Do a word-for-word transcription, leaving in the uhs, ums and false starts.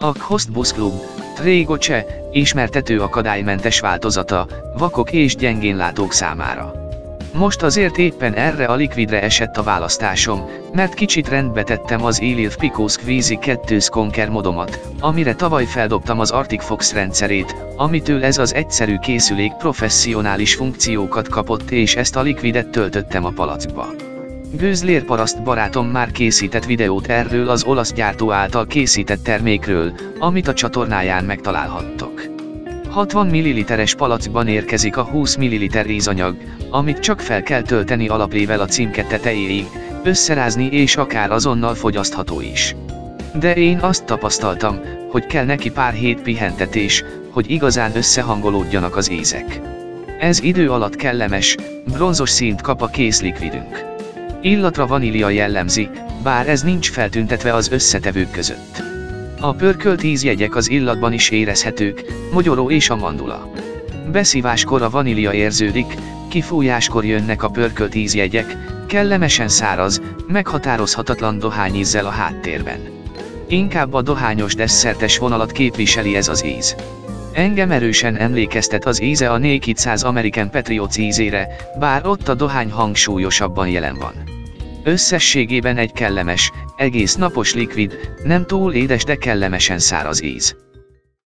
A Khost Bus Club, Trégoce, ismertető akadálymentes változata, vakok és gyengénlátók számára. Most azért éppen erre a likvidre esett a választásom, mert kicsit rendbe tettem az Elif Pico Squeezy kettő Conquer modomat, amire tavaly feldobtam az Arctic Fox rendszerét, amitől ez az egyszerű készülék professzionális funkciókat kapott, és ezt a likvidet töltöttem a palackba. Gőzlér paraszt barátom már készített videót erről az olasz gyártó által készített termékről, amit a csatornáján megtalálhattok. hatvan milliliteres palackban érkezik a húsz milliliter ízanyag, amit csak fel kell tölteni alaplével a címke tetejéig, összerázni és akár azonnal fogyasztható is. De én azt tapasztaltam, hogy kell neki pár hét pihentetés, hogy igazán összehangolódjanak az ízek. Ez idő alatt kellemes, bronzos színt kap a kész likvidünk. Illatra vanília jellemzi, bár ez nincs feltüntetve az összetevők között. A pörkölt ízjegyek az illatban is érezhetők, mogyoró és a mandula. Beszíváskor a vanília érződik, kifújáskor jönnek a pörkölt ízjegyek, kellemesen száraz, meghatározhatatlan dohányízzel a háttérben. Inkább a dohányos desszertes vonalat képviseli ez az íz. Engem erősen emlékeztet az íze a Naked száz American Patriots ízére, bár ott a dohány hangsúlyosabban jelen van. Összességében egy kellemes, egész napos likvid, nem túl édes, de kellemesen száraz íz.